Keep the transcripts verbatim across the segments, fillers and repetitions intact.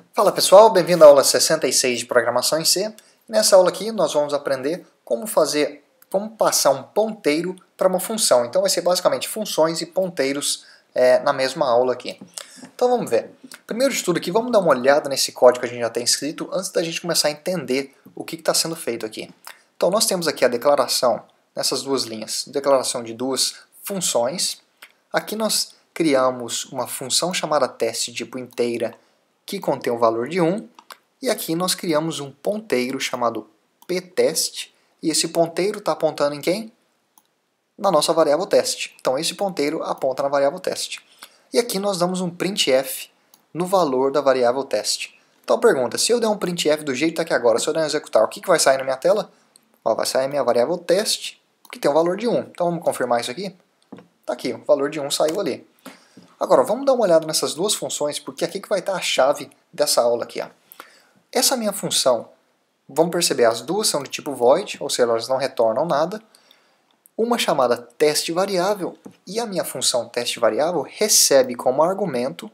Fala pessoal, bem-vindo à aula sessenta e seis de Programação em C. Nessa aula aqui nós vamos aprender como fazer, como passar um ponteiro para uma função. Então vai ser basicamente funções e ponteiros é, na mesma aula aqui. Então vamos ver. Primeiro de tudo aqui, vamos dar uma olhada nesse código que a gente já tem escrito antes da gente começar a entender o que está sendo feito aqui. Então nós temos aqui a declaração, nessas duas linhas, declaração de duas funções. Aqui nós criamos uma função chamada teste tipo inteira, que contém o valor de um, e aqui nós criamos um ponteiro chamado ptest, e esse ponteiro está apontando em quem? Na nossa variável teste. Então esse ponteiro aponta na variável teste. E aqui nós damos um printf no valor da variável teste. Então pergunta, se eu der um printf do jeito que está aqui agora, se eu der um executar, o que, que vai sair na minha tela? Ó, vai sair a minha variável teste, que tem o valor de um. Então vamos confirmar isso aqui? Está aqui, o valor de um saiu ali. Agora, vamos dar uma olhada nessas duas funções, porque aqui que vai estar a chave dessa aula aqui. Ó. Essa minha função, vamos perceber, as duas são de tipo void, ou seja, elas não retornam nada. Uma chamada teste variável, e a minha função teste variável recebe como argumento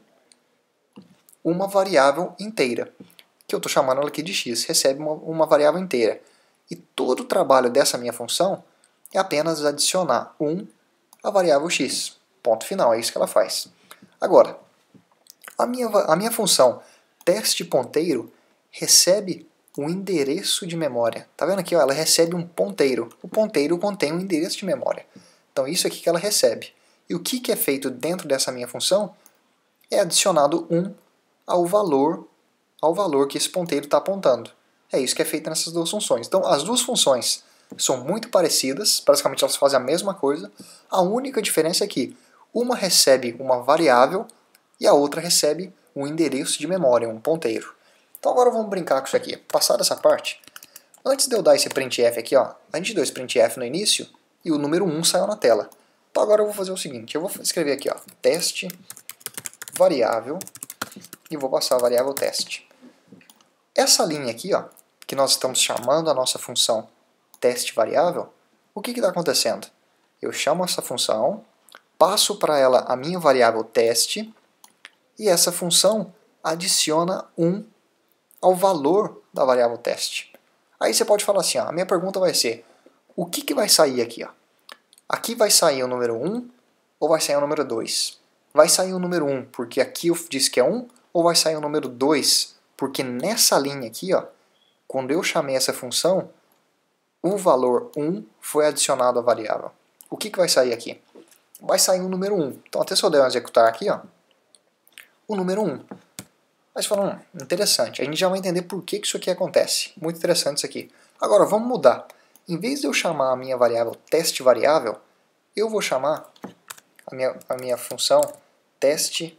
uma variável inteira, que eu estou chamando ela aqui de x, recebe uma, uma variável inteira. E todo o trabalho dessa minha função é apenas adicionar um à variável x. Ponto final, é isso que ela faz. Agora, a minha, a minha função teste ponteiro recebe um endereço de memória. Tá vendo aqui? Ó, ela recebe um ponteiro. O ponteiro contém um endereço de memória. Então isso aqui que ela recebe. E o que, que é feito dentro dessa minha função? É adicionado um ao valor, ao valor que esse ponteiro está apontando. É isso que é feito nessas duas funções. Então as duas funções são muito parecidas, praticamente elas fazem a mesma coisa. A única diferença é que uma recebe uma variável e a outra recebe um endereço de memória, um ponteiro. Então agora vamos brincar com isso aqui. Passada essa parte, antes de eu dar esse printf aqui, ó, a gente deu esse printf no início e o número um saiu na tela. Então agora eu vou fazer o seguinte, eu vou escrever aqui, ó, teste variável e vou passar a variável teste. Essa linha aqui, ó, que nós estamos chamando a nossa função teste variável, o que está acontecendo? Eu chamo essa função, passo para ela a minha variável teste e essa função adiciona um ao valor da variável teste. Aí você pode falar assim, ó, a minha pergunta vai ser, o que, que vai sair aqui? Ó? Aqui vai sair o número um ou vai sair o número dois? Vai sair o número um porque aqui eu disse que é um ou vai sair o número dois porque nessa linha aqui, ó, quando eu chamei essa função, o valor um foi adicionado à variável. O que, que vai sair aqui? Vai sair o número um. Então até se eu der um executar aqui, ó, o número um. Aí você fala, hum, interessante. A gente já vai entender por que, que isso aqui acontece. Muito interessante isso aqui. Agora vamos mudar. Em vez de eu chamar a minha variável teste variável, eu vou chamar a minha, a minha função teste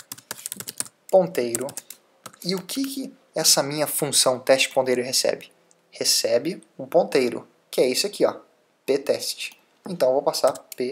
ponteiro. E o que, que essa minha função teste ponteiro recebe? Recebe um ponteiro, que é esse aqui, ó, ptest. Então eu vou passar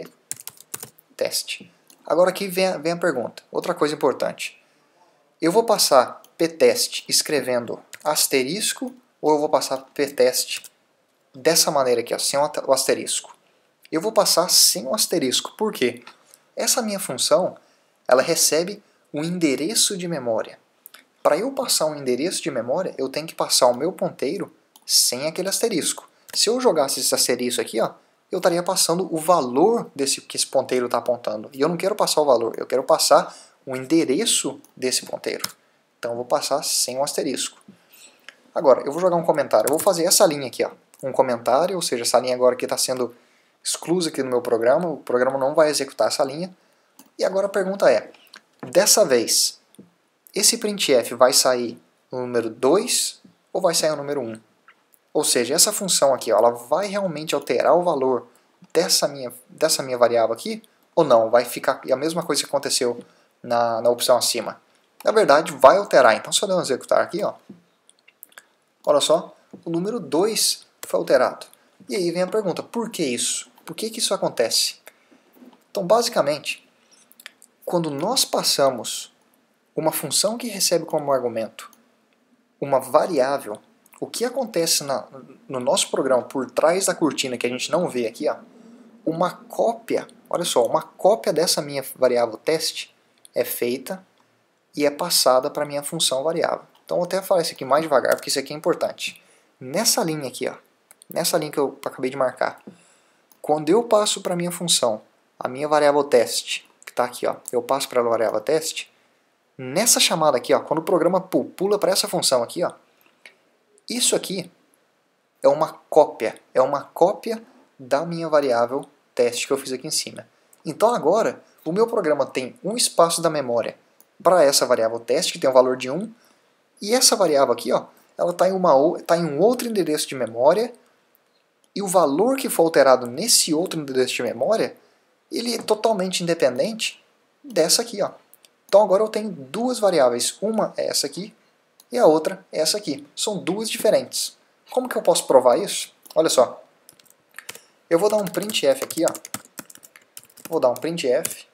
ptest. Agora aqui vem a, vem a pergunta. Outra coisa importante. Eu vou passar ptest escrevendo asterisco ou eu vou passar ptest dessa maneira aqui, ó, sem o asterisco? Eu vou passar sem o asterisco. Por quê? Essa minha função, ela recebe um endereço de memória. Para eu passar um endereço de memória, eu tenho que passar o meu ponteiro sem aquele asterisco. Se eu jogasse esse asterisco aqui, ó, eu estaria passando o valor desse que esse ponteiro está apontando. E eu não quero passar o valor, eu quero passar o endereço desse ponteiro. Então eu vou passar sem o asterisco. Agora, eu vou jogar um comentário. Eu vou fazer essa linha aqui, ó, um comentário, ou seja, essa linha agora que está sendo exclusa aqui no meu programa. O programa não vai executar essa linha. E agora a pergunta é, dessa vez, esse printf vai sair no número dois ou vai sair no número um? Ou seja, essa função aqui, ó, ela vai realmente alterar o valor dessa minha, dessa minha variável aqui ou não? Vai ficar a mesma coisa que aconteceu na, na opção acima? Na verdade, vai alterar. Então, se eu der um executar aqui, ó, olha só, o número dois foi alterado. E aí vem a pergunta, por que isso? Por que, que isso acontece? Então, basicamente, quando nós passamos uma função que recebe como argumento uma variável, o que acontece na, no nosso programa por trás da cortina que a gente não vê aqui, ó, uma cópia, olha só, uma cópia dessa minha variável teste é feita e é passada para a minha função variável. Então vou até falar isso aqui mais devagar, porque isso aqui é importante. Nessa linha aqui, ó, nessa linha que eu acabei de marcar, quando eu passo para a minha função, a minha variável teste, que está aqui, ó, eu passo para a variável teste, nessa chamada aqui, ó, quando o programa pula para essa função aqui, ó, isso aqui é uma cópia, é uma cópia da minha variável teste que eu fiz aqui em cima. Então agora, o meu programa tem um espaço da memória para essa variável teste, que tem um valor de um, e essa variável aqui, ó, ela está em, uma, tá em um outro endereço de memória, e o valor que for alterado nesse outro endereço de memória, ele é totalmente independente dessa aqui, ó. Então agora eu tenho duas variáveis, uma é essa aqui, e a outra é essa aqui. São duas diferentes. Como que eu posso provar isso? Olha só. Eu vou dar um printf aqui, ó. Vou dar um printf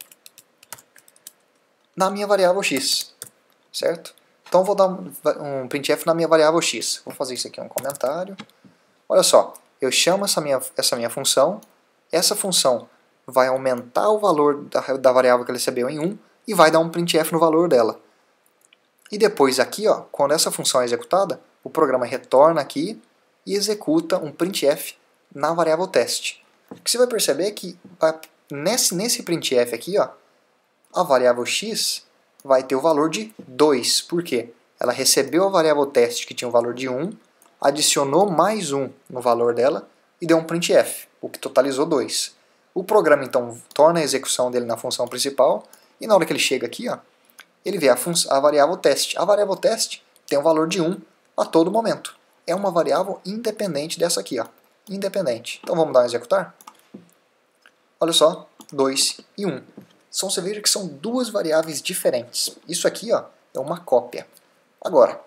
na minha variável x, certo? Então eu vou dar um, um printf na minha variável x. Vou fazer isso aqui, um comentário. Olha só, eu chamo essa minha, essa minha função, essa função vai aumentar o valor da, da variável que ela recebeu em um e vai dar um printf no valor dela. E depois aqui, ó, quando essa função é executada, o programa retorna aqui e executa um printf na variável teste. O que você vai perceber é que nesse, nesse printf aqui, ó, a variável x vai ter o valor de dois. Por quê? Ela recebeu a variável teste que tinha o valor de um, adicionou mais um no valor dela e deu um printf, o que totalizou dois. O programa então torna a execução dele na função principal e na hora que ele chega aqui, ó, ele vê a, a variável teste. A variável teste tem um valor de um a todo momento. É uma variável independente dessa aqui, ó. Independente. Então vamos dar um executar? Olha só, dois e um. Então você veja que são duas variáveis diferentes. Isso aqui, ó, é uma cópia. Agora,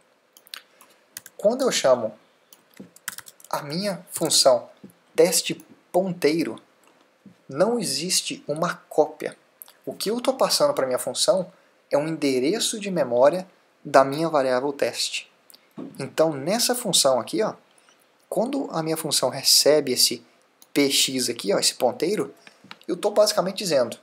quando eu chamo a minha função teste ponteiro, não existe uma cópia. O que eu estou passando para a minha função é um endereço de memória da minha variável teste. Então, nessa função aqui, ó, quando a minha função recebe esse px aqui, ó, esse ponteiro, eu estou basicamente dizendo,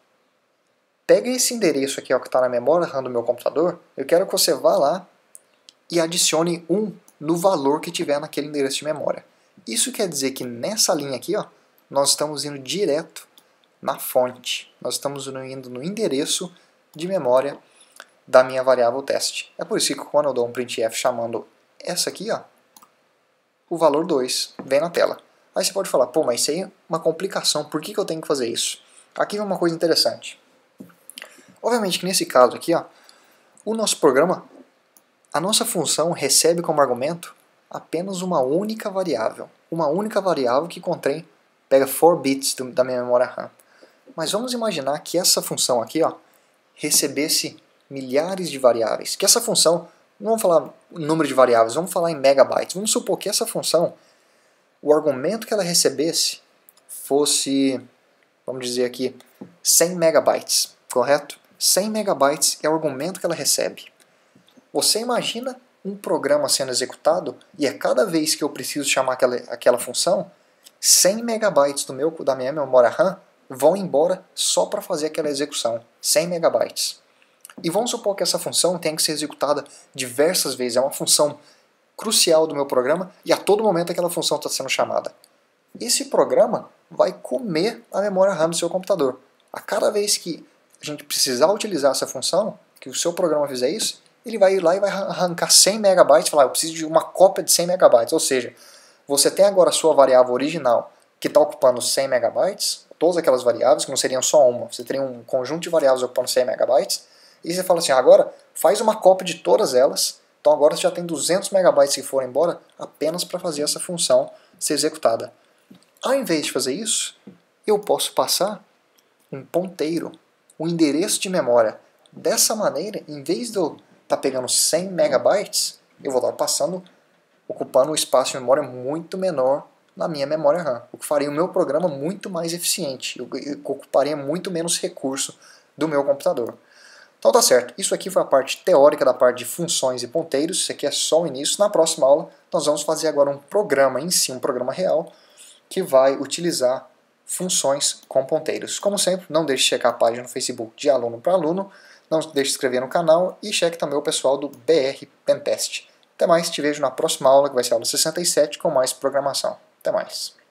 pega esse endereço aqui, ó, que está na memória RAM do meu computador, eu quero que você vá lá e adicione um no valor que tiver naquele endereço de memória. Isso quer dizer que nessa linha aqui, ó, nós estamos indo direto na fonte. Nós estamos indo no endereço de memória da minha variável teste. É por isso que quando eu dou um printf chamando essa aqui, ó, o valor dois vem na tela. Aí você pode falar, pô, mas isso aí é uma complicação, por que que eu tenho que fazer isso? Aqui vem uma coisa interessante. Obviamente que nesse caso aqui, ó, o nosso programa, a nossa função recebe como argumento apenas uma única variável. Uma única variável que contém, pega quatro bits do, da minha memória RAM. Mas vamos imaginar que essa função aqui, ó, recebesse milhares de variáveis. Que essa função, não vamos falar número de variáveis, vamos falar em megabytes. Vamos supor que essa função, o argumento que ela recebesse fosse, vamos dizer aqui, cem megabytes, correto? cem megabytes é o argumento que ela recebe. Você imagina um programa sendo executado e a cada vez que eu preciso chamar aquela, aquela função, cem megabytes do meu, da minha memória RAM vão embora só para fazer aquela execução. cem megabytes. E vamos supor que essa função tenha que ser executada diversas vezes. É uma função crucial do meu programa e a todo momento aquela função está sendo chamada. Esse programa vai comer a memória RAM do seu computador. A cada vez que a gente precisar utilizar essa função, que o seu programa fizer isso, ele vai ir lá e vai arrancar cem megabytes e falar, eu preciso de uma cópia de cem megabytes. Ou seja, você tem agora a sua variável original que está ocupando cem megabytes, todas aquelas variáveis, que não seriam só uma, você teria um conjunto de variáveis ocupando cem megabytes, e você fala assim, agora faz uma cópia de todas elas, então agora você já tem duzentos megabytes que foram embora apenas para fazer essa função ser executada. Ao invés de fazer isso, eu posso passar um ponteiro, um endereço de memória. Dessa maneira, em vez de eu estar pegando cem megabytes, eu vou estar passando, ocupando um espaço de memória muito menor na minha memória RAM, o que faria o meu programa muito mais eficiente, eu ocuparia muito menos recurso do meu computador. Então tá certo, isso aqui foi a parte teórica da parte de funções e ponteiros, isso aqui é só o início. Na próxima aula nós vamos fazer agora um programa em si, um programa real, que vai utilizar funções com ponteiros. Como sempre, não deixe de checar a página no Facebook de Aluno para Aluno. Não deixe de se inscrever no canal e cheque também o pessoal do B R Pentest. Até mais, te vejo na próxima aula, que vai ser a aula sessenta e sete, com mais programação. Até mais.